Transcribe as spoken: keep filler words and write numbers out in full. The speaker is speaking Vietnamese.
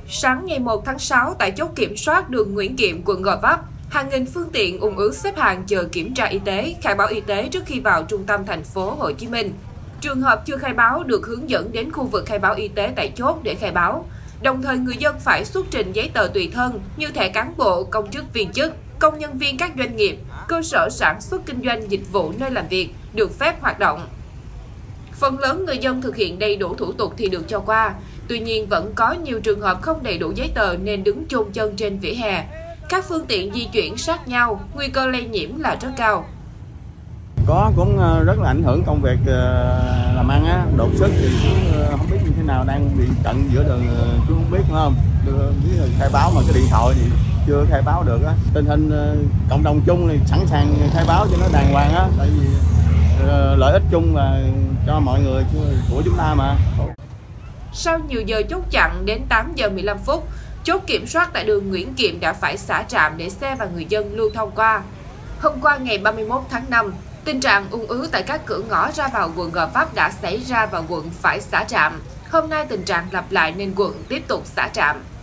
Sáng ngày một tháng sáu, tại chốt kiểm soát đường Nguyễn Kiệm, quận Gò Vấp, hàng nghìn phương tiện ùn ứ xếp hàng chờ kiểm tra y tế, khai báo y tế trước khi vào trung tâm thành phố Hồ Chí Minh. Trường hợp chưa khai báo được hướng dẫn đến khu vực khai báo y tế tại chốt để khai báo. Đồng thời, người dân phải xuất trình giấy tờ tùy thân như thẻ cán bộ, công chức viên chức, công nhân viên các doanh nghiệp, cơ sở sản xuất kinh doanh dịch vụ nơi làm việc được phép hoạt động. Phần lớn người dân thực hiện đầy đủ thủ tục thì được cho qua. Tuy nhiên, vẫn có nhiều trường hợp không đầy đủ giấy tờ nên đứng chôn chân trên vỉa hè. Các phương tiện di chuyển sát nhau, nguy cơ lây nhiễm là rất cao. Có cũng rất là ảnh hưởng công việc làm ăn á, đột xuất thì cũng không biết như thế nào, đang bị chặn giữa đường cũng không biết, đúng không? Đưa khai báo mà cái điện thoại thì chưa khai báo được á. Tình hình cộng đồng chung thì sẵn sàng khai báo cho nó đàng hoàng á, tại vì lợi ích chung là cho mọi người của chúng ta mà. Sau nhiều giờ chốt chặn, đến tám giờ mười lăm phút, chốt kiểm soát tại đường Nguyễn Kiệm đã phải xả trạm để xe và người dân lưu thông qua. Hôm qua ngày ba mươi mốt tháng năm, tình trạng ùn ứ tại các cửa ngõ ra vào quận Gò Vấp đã xảy ra và quận phải xả trạm. Hôm nay tình trạng lặp lại nên quận tiếp tục xả trạm.